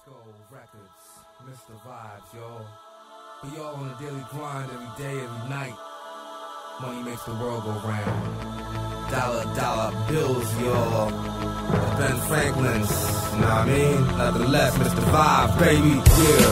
Disco Records, Mr. Vibes, y'all. We all on a daily grind every day, every night. Money makes the world go round. Dollar bills, y'all. The Ben Franklins, you know what I mean? Nothing less, Mr. Vibe, baby, yeah.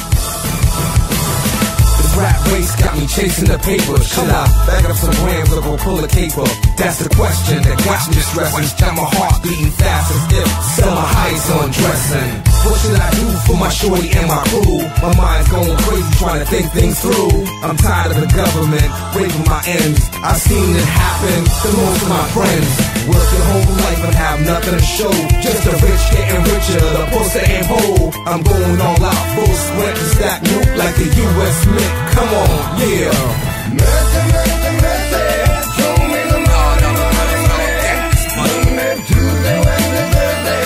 This rap race got me chasing the paper. Should I bag up some grams or go pull a caper? That's the question that got me stressing. Got my heart beating fast as if summer heights undressing. What should I do for my shorty and my crew? My mind's going crazy trying to think things through. I'm tired of the government raping my ends. I've seen it happen to most of my friends. Work your whole life and have nothing to show. Just the rich getting richer, the poor staying whole. I'm going all out, full sprint to stack loot like the U.S. Mint. Come on, yeah. Mercy, mercy, mercy. Show me the money, money, money. Monday, Tuesday, Wednesday, Thursday.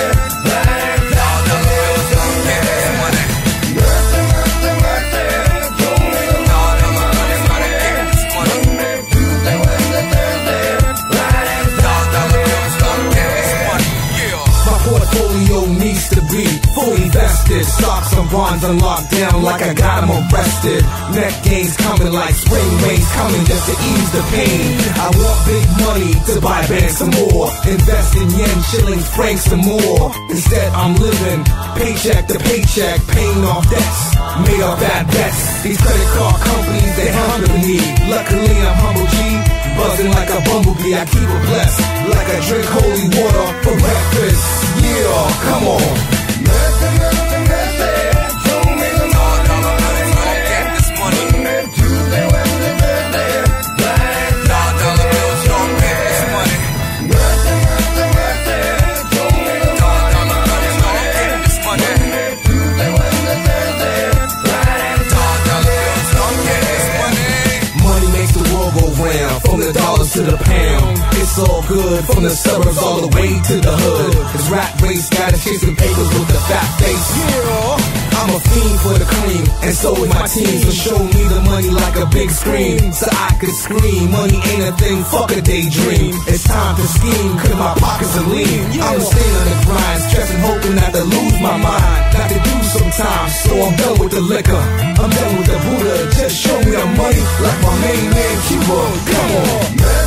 Portfolio needs to be fully vested. Stocks and bonds on lockdown like I got them arrested. Net gains coming like spring rains coming just to ease the pain. I want big money to buy back some more. Invest in yen, shillings, francs and more. Instead I'm living paycheck to paycheck, paying off debts, made off bad bets. These credit card companies, they hunger me. Luckily I'm humble G, buzzing like a bumblebee. I keep it blessed like I drink holy water for breakfast. Yeah, come on. Mercy, mercy, mercy. Show me the money, money, money. Get this money. Monday, Tuesday, Wednesday, Thursday. Dollar bills, don't get this money. Mercy, mercy, mercy. Show me the money, money, money. Get this money. Monday, Tuesday, Wednesday, Thursday. Dollar bills, don't get this money. Money makes the world go round. From the dollars to the pound. It's all good, from the suburbs all the way to the hood. This rap race got us chasing papers with the fat face. Yeah, I'm a fiend for the cream, and so is my team. So show me the money like a big screen, so I could scream. Money ain't a thing, fuck a daydream. It's time to scheme, cause my pockets are lean. I'm staying on the grind, stressing, hoping not to lose my mind. Not to do sometimes, so I'm done with the liquor. I'm done with the Buddha, just show me the money like my main man Cuba. Come on, man.